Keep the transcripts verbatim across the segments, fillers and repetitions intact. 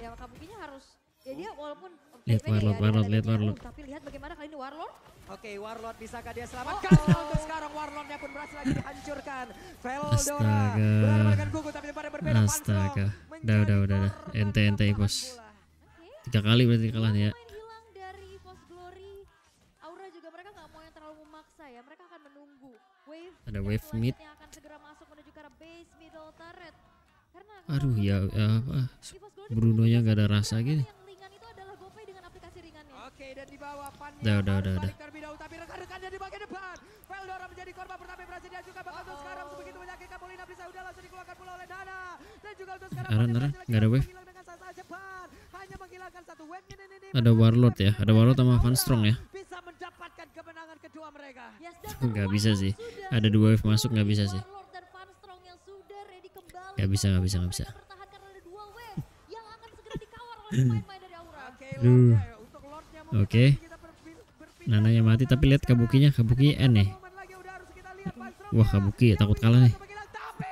Ya Kabukinya harus, ya dia walaupun Lihat pede Warlord, ya, Warlord, dia lihat ada Warlord. jauh, tapi lihat bagaimana kali ini Warlord. Oke, Warlord bisakah dia selamatkan? Oh, oh. Untuk sekarang Warlordnya pun berhasil lagi dihancurkan. Veldora Astaga. berhadapan dengan Gugu tapi pada berbeda. Astaga. Udah, udah, udah, udah. Ente, ente, Ipos. Oke. Tiga kali berarti kalah nih ya. Pemain hilang dari EVOS Glory. Aura juga mereka nggak mau yang terlalu memaksa ya. Mereka akan menunggu wave. Ada yang wave mid. selanjutnya akan segera masuk menuju ke arah base middle turret. Karena Aduh ya, ya apa? EVOS Glory Brunonya nggak ada punya rasa gini. yang ringan itu adalah GoPay dengan aplikasi ringannya. Oke, dan di bawah Pannya Udah, udah, harus udah, balik udah. terlebih dahulu, tapi rekan-rekannya di bagian depan. Veldora menjadi korban pertama yang berhasil diajukan, bahkan untuk sekarang sebegitu banyak Kapolina bisa udah langsung dikeluarkan pula oleh Dana. Dan juga untuk sekarang Aran, Pannya Aran, berhasil nggak ada lagi wave. menghilang dengan sangat cepat. Hanya menghilangkan satu wave ini, ini, ini, Ada Warlord ya, ada Warlord sama Van Strong ya. bisa mendapatkan kemenangan kedua mereka. Yes, dan Nggak bisa sih. sudah Ada dua wave masuk nggak bisa sih. Warlord dan Van Strong yang sudah ready kembali. Nggak bisa, nggak bisa, nggak bisa. Mereka bertahan karena ada dua wave yang akan segera dikawal oleh pemain-pemain dari Aura. Oke, Aduh. Lordnya ya, untuk Lordnya mungkin Oke. kita berpin- berpindah Nananya ke mati tapi lihat sekarang. Kabukinya, Kabuki N nih. Momen lagi udah harus kita lihat Van Strong Wah, ya. Kabuki Yang takut bisa kalah nih. langsung menghilang, tapi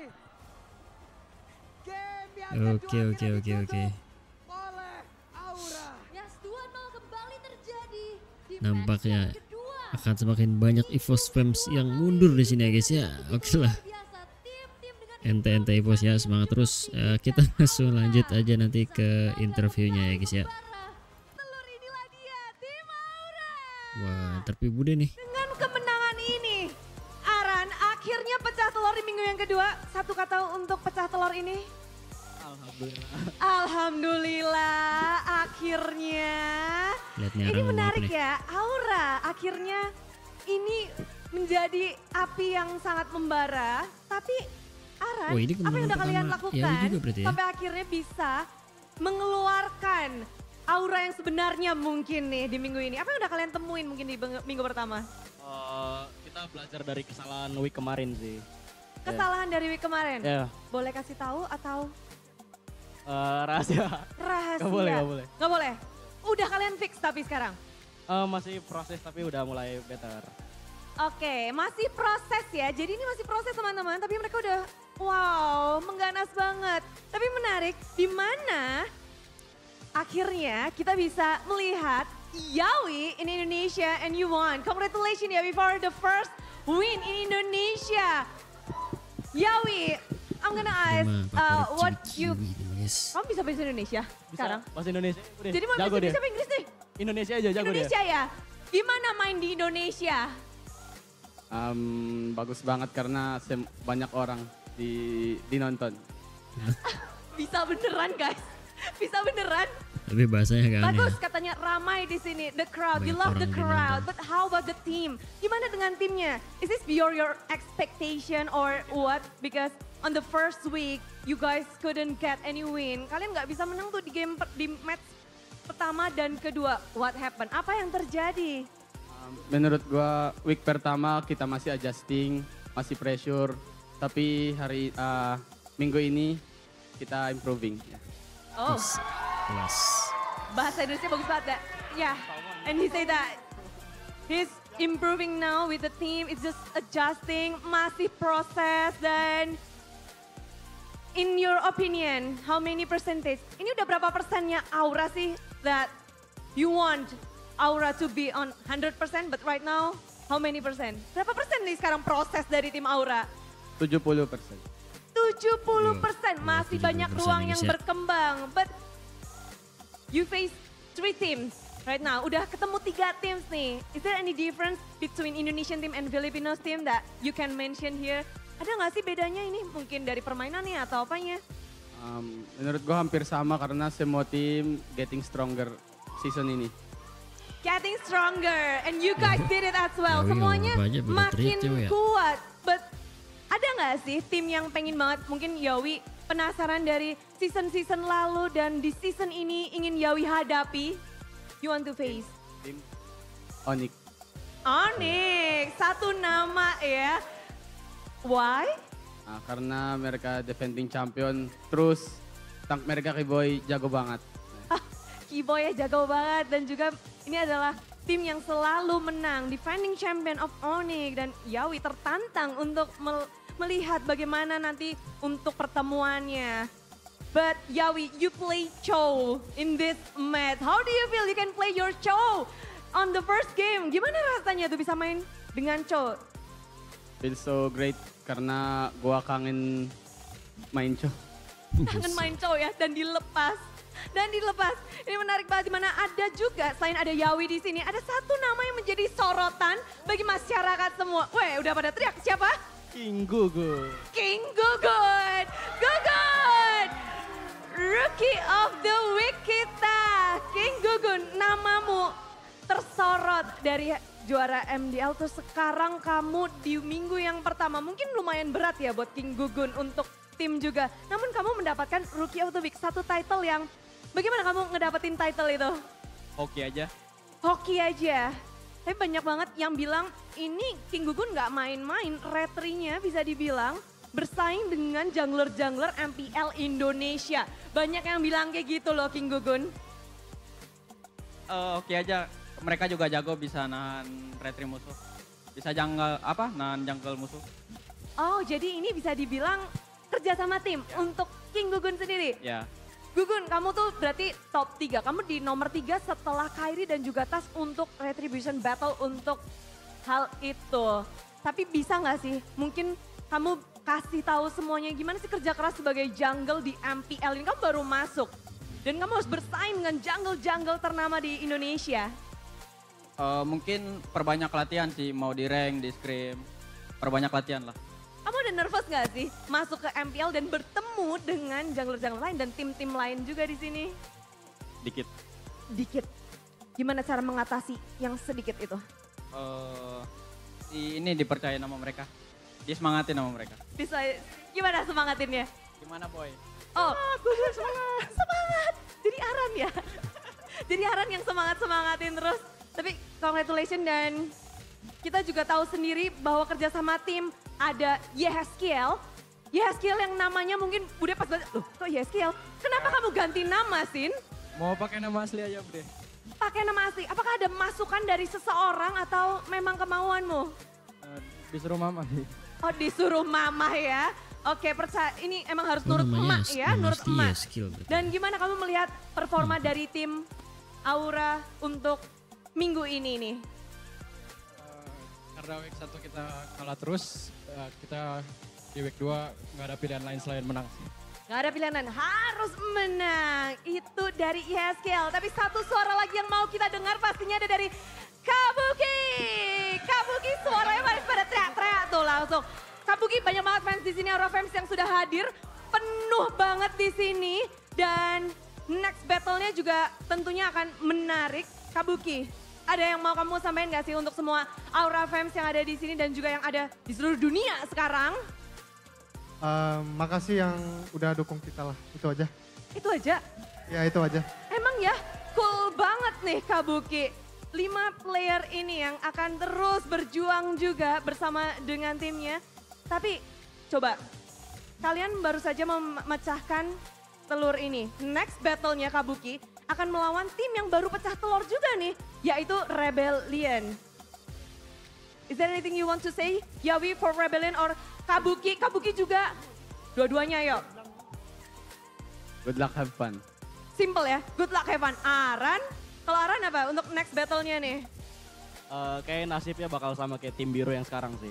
game yang Oke, kedua oke, kita oke, oke. ditutup oleh Aura. Yes, dua nol kembali terjadi di Nampaknya match yang kedua. akan semakin banyak EVOS fans yang mundur di sini ya guys ya. Oke lah. Biasa tim-tim dengan Ente ente EVOS ya, semangat terus. Eh, kita langsung lanjut aja nanti ke interviewnya ya guys ya. Bara. Telur inilah dia, tim Aura. Wah, interview Bude nih. Dengan kemenangan ini, Aran akhirnya pecah telur di minggu yang kedua. Satu kata untuk pecah telur ini. Alhamdulillah. Alhamdulillah, akhirnya. Lihat nih Ini Aran ngomong apa menarik nih. ya, Aura akhirnya ini menjadi api yang sangat membara. Tapi Aran, Oh, ini apa yang udah kemenangan kalian pertama lakukan Yawi juga berarti ya? sampai akhirnya bisa mengeluarkan Aura yang sebenarnya mungkin nih di minggu ini. Apa yang udah kalian temuin mungkin di beng- minggu pertama? Eh, kita belajar dari kesalahan week kemarin sih. Kesalahan dari week kemarin? Ya, Boleh kasih tahu atau eh, rahasia. rahasia? Gak boleh, gak boleh. Gak boleh? Udah kalian fix tapi sekarang? Eh, masih proses tapi udah mulai better. Oke, masih proses ya. Jadi ini masih proses teman-teman, tapi mereka udah wow, mengganas banget. Tapi menarik, di mana akhirnya kita bisa melihat Yawi in Indonesia and you won. Congratulations Yawi for the first win in Indonesia. Yawi, I'm gonna ask Emang uh, favorit what cewek you... Kiwi nih, guys. Kamu bisa bahasa Indonesia Bisa sekarang? bahasa Indonesia udah. Jadi mau jago bahasa dia. Indonesia apa Inggris nih? Indonesia aja jago Indonesia ya? Gimana main di Indonesia? Um, bagus banget karena sem- banyak orang di dinonton. Bisa beneran guys, bisa beneran. Tapi bahasanya agak aneh. Bagus ya. katanya ramai di sini, the crowd, you Banyak love the orang crowd. dinonton. But how about the team? Gimana dengan timnya? Is this beyond your expectation or what? Because on the first week you guys couldn't get any win. Kalian nggak bisa menang tuh di game per- di match pertama dan kedua. What happened? Apa yang terjadi? Um, menurut gua week pertama kita masih adjusting, masih pressure, tapi hari uh, minggu ini kita improving. Oh, Kelas. bahasa Indonesia bagus banget ya. Yeah, and he say that he's improving now with the team. It's just adjusting, masih proses dan in your opinion, how many percentage? Ini udah berapa persennya Aura sih that you want Aura to be on one hundred percent, but right now how many persen? Berapa persen nih sekarang proses dari tim Aura? tujuh puluh persen. tujuh puluh persen, Iya, masih tujuh puluh banyak persen ruang ya, yang guys, ya. berkembang. But you face three teams right now. Udah ketemu tiga teams nih. Is there any difference between Indonesian team and Filipino team that you can mention here? Ada nggak sih bedanya ini mungkin dari permainannya atau apanya? Um, menurut gua hampir sama karena semua tim getting stronger season ini. Getting stronger and you guys did it as well. Yawi Semuanya ngomong apa aja, udah makin teriak cewek ya. kuat. But ada nggak sih tim yang pengen banget mungkin Yawi penasaran dari season-season lalu dan di season ini ingin Yawi hadapi? You want to face? Tim Onyx. Onyx, satu nama ya. Why? Nah, karena mereka defending champion, terus tank mereka Kiboy jago banget. Kiboy ya jago banget dan juga ini adalah tim yang selalu menang, defending champion of Onyx dan Yawi tertantang untuk mel- melihat bagaimana nanti untuk pertemuannya. But Yawi, you play Cho in this match. How do you feel you can play your Cho on the first game? Gimana rasanya tuh bisa main dengan Cho? Feel so great karena gua kangen main Cho. Kangen main Cho ya dan dilepas. Dan dilepas. Ini menarik banget dimana ada juga selain ada Yawi di sini, ada satu nama yang menjadi sorotan bagi masyarakat semua. Weh, udah pada teriak siapa? King Gugun. King Gugun. Gugun. Rookie of the Week kita. King Gugun, namamu tersorot dari juara M D L. Terus sekarang kamu di minggu yang pertama mungkin lumayan berat ya buat King Gugun untuk tim juga. Namun kamu mendapatkan Rookie of the Week, satu title yang bagaimana kamu ngedapetin title itu? Hoki aja. Hoki aja. Tapi banyak banget yang bilang ini King Gugun gak main-main, retrinya bisa dibilang bersaing dengan jungler-jungler M P L Indonesia. Banyak yang bilang kayak gitu loh King Gugun. Eh, Oke aja. Mereka juga jago bisa nahan retri musuh. Bisa jungle apa? Nahan jungle musuh. Oh jadi ini bisa dibilang kerja sama tim untuk King Gugun sendiri. Ya. Gugun, kamu tuh berarti top tiga. Kamu di nomor tiga setelah Kairi dan juga Tas untuk Retribution Battle untuk hal itu. Tapi bisa nggak sih mungkin kamu kasih tahu semuanya gimana sih kerja keras sebagai jungle di M P L ini. Kamu baru masuk dan kamu harus bersaing dengan jungle-jungle ternama di Indonesia. Eh, mungkin perbanyak latihan sih, mau di rank, di scrim. Perbanyak latihan lah. Kamu udah nervous gak sih masuk ke M P L dan bertemu dengan jungler-jungler lain dan tim-tim lain juga di sini? Dikit. Dikit. Gimana cara mengatasi yang sedikit itu? Eh, di- ini dipercaya sama mereka. Disemangatin sama mereka. Bisa gimana semangatinnya? Gimana boy? Oh, semangat. Semangat. Jadi Aran ya. Jadi Aran yang semangat-semangatin terus. Tapi congratulations dan kita juga tahu sendiri bahwa kerjasama tim ada Yehezkiel. Yehezkiel yang namanya mungkin Bude pas banget, loh kok Yehezkiel? Kenapa kamu ganti nama Sin? Mau pakai nama asli aja Bre. Pakai nama asli, apakah ada masukan dari seseorang atau memang kemauanmu? Uh, disuruh mama sih. Oh disuruh mama ya. Oke percaya, ini emang harus Oh, nurut namanya emak S- ya, nama nurut asli emak. Yehezkiel berarti. Dan gimana kamu melihat performa dari tim Aura untuk minggu ini nih? Uh, karena week satu kita kalah terus, uh, kita di week dua nggak ada pilihan lain selain menang sih. Gak ada pilihan lain, harus menang. Itu dari Yehezkiel. Tapi satu suara lagi yang mau kita dengar pastinya ada dari Kabuki. Kabuki suaranya paling pada teriak-teriak tuh langsung. Kabuki banyak banget fans di sini, Aura fans yang sudah hadir. Penuh banget di sini. Dan next battle-nya juga tentunya akan menarik. Kabuki, ada yang mau kamu sampaikan gak sih untuk semua Aura fans yang ada di sini dan juga yang ada di seluruh dunia sekarang? Eh, makasih yang udah dukung kita lah, itu aja. Itu aja. Ya itu aja. Emang ya cool banget nih Kabuki. Lima player ini yang akan terus berjuang juga bersama dengan timnya. Tapi coba kalian baru saja memecahkan telur ini. Next battle-nya Kabuki akan melawan tim yang baru pecah telur juga nih. Yaitu Rebellion. Is there anything you want to say? Yawi for Rebellion or Kabuki? Kabuki juga dua-duanya yuk. Good luck, have fun. Simple ya, good luck Evan. Aran, kalau Aran apa untuk next battle-nya nih? Eh, kayak nasibnya bakal sama kayak tim biru yang sekarang sih.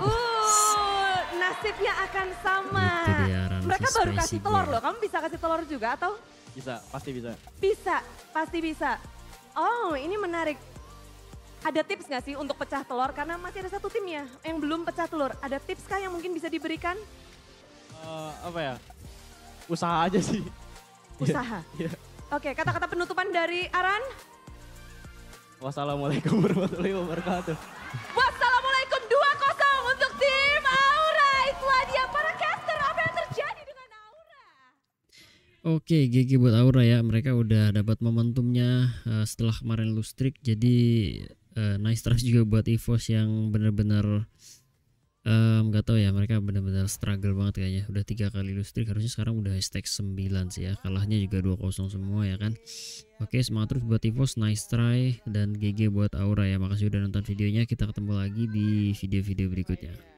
Uh, nasibnya akan sama. Itu dia, Aran, Mereka si baru spicy kasih telur boy. loh, kamu bisa kasih telur juga atau? Bisa, pasti bisa. Bisa, pasti bisa. Oh ini menarik. Ada tips gak sih untuk pecah telur? Karena masih ada satu tim ya yang belum pecah telur. Ada tips kah yang mungkin bisa diberikan? Eh, apa ya? Usaha aja sih. Usaha. Iya. Oke, kata-kata penutupan dari Aran. Wassalamualaikum warahmatullahi wabarakatuh. Wassalamualaikum dua kosong untuk tim Aura. Itulah dia para caster. Apa yang terjadi dengan Aura? Oke, G G buat Aura ya. Mereka udah dapat momentumnya eh, setelah kemarin lose streak. Jadi eh, nice try juga buat EVOS yang benar-benar nggak tahu ya, mereka benar-benar struggle banget kayaknya. Udah tiga kali lose streak, harusnya sekarang udah hashtag sembilan sih ya. Kalahnya juga dua kosong semua ya kan. Oke, semangat terus buat EVOS, nice try, dan G G buat Aura ya. Makasih udah nonton videonya. Kita ketemu lagi di video-video berikutnya.